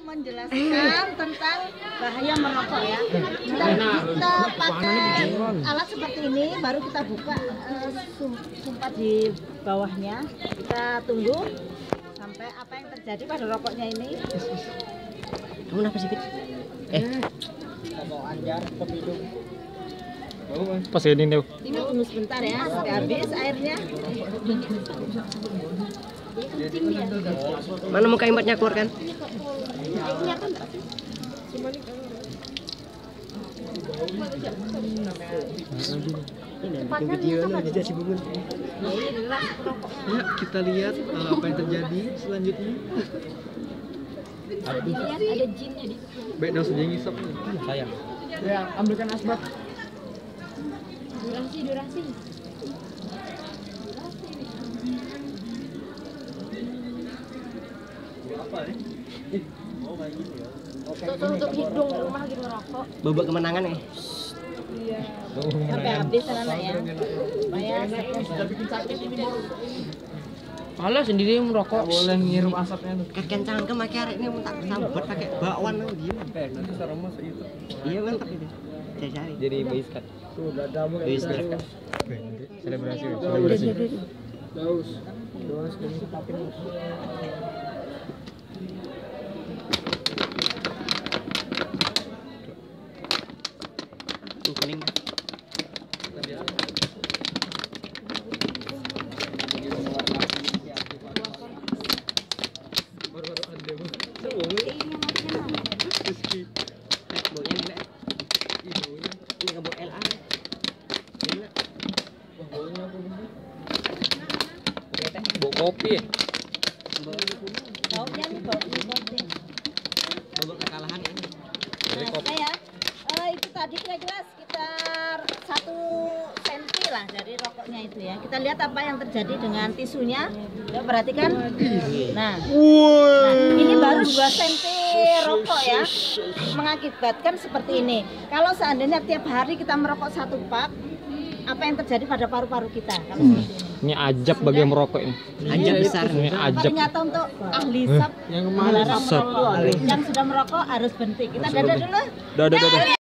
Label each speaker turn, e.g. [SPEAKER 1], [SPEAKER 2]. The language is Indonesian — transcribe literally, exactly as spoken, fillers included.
[SPEAKER 1] menjelaskan tentang bahaya merokok ya. Kita, kita pakai alat seperti ini, baru kita buka uh, sumpah di bawahnya. Kita tunggu sampai apa yang terjadi pada rokoknya ini.
[SPEAKER 2] Kamu kenapa sih, Fit? Eh,
[SPEAKER 3] mau anjar ke hidung.
[SPEAKER 4] Pas ini nih.
[SPEAKER 1] Ini tunggu sebentar ya, sampai habis airnya.
[SPEAKER 2] mana muka imbatnya keluarkan? Ini bikin video nih jadi sibuk.
[SPEAKER 3] Ya, kita lihat uh, apa yang terjadi selanjutnya.
[SPEAKER 1] Lihat ada jinnya di
[SPEAKER 3] Baik, dah sudah ngisap nih. Sayang. Ya, ambilkan asbak.
[SPEAKER 1] durasi durasi.
[SPEAKER 3] Apa nih? Oh, kayak gini ya.
[SPEAKER 1] Untuk untuk hidung di rumah gitu merokok.
[SPEAKER 2] Babak kemenangan ya.
[SPEAKER 1] Iya. Sampai habis anak ya. Supaya
[SPEAKER 3] Sudah bikin sakit ini.
[SPEAKER 4] Malah sendiri merokok.
[SPEAKER 3] Boleh ngirum asapnya tuh.
[SPEAKER 2] Kekencangan ke make arek ini mau tak sambat pakai bakwan dia.
[SPEAKER 3] Nanti sarama itu.
[SPEAKER 2] Iya mantap ini. Cari-cari.
[SPEAKER 4] Jadi baiskat.
[SPEAKER 3] Tuh, udah mulai.
[SPEAKER 2] Baiskat.
[SPEAKER 4] Selebrasi.
[SPEAKER 3] Selebrasi. Daus. Daus ini tapi
[SPEAKER 2] Tuh kuning.
[SPEAKER 3] baru-baru ada bu.
[SPEAKER 2] Baunya gila. Ini ke bau L A. Gila.
[SPEAKER 4] Bau kopi.
[SPEAKER 1] baunya nih bau ini kopi.
[SPEAKER 2] Babak kekalahan ini.
[SPEAKER 1] Nah, saya eh, itu tadi kira-kira sekitar satu senti lah dari rokoknya itu ya. Kita lihat apa yang terjadi dengan tisunya. Ya, perhatikan. Nah, nah, ini baru dua senti rokok ya, mengakibatkan seperti ini. Kalau seandainya tiap hari kita merokok satu pak, apa yang terjadi pada paru-paru kita? Kalau
[SPEAKER 4] Hmm.
[SPEAKER 1] seperti ini.
[SPEAKER 4] Ini ajab bagi yang merokok ini.
[SPEAKER 2] Ajab besar.
[SPEAKER 4] Ini ajab.
[SPEAKER 1] Ternyata untuk ahli sap
[SPEAKER 3] yang kemarin
[SPEAKER 1] melarang merokok. Yang sudah merokok harus berhenti. Kita dadah dulu.
[SPEAKER 4] Dadah dadah.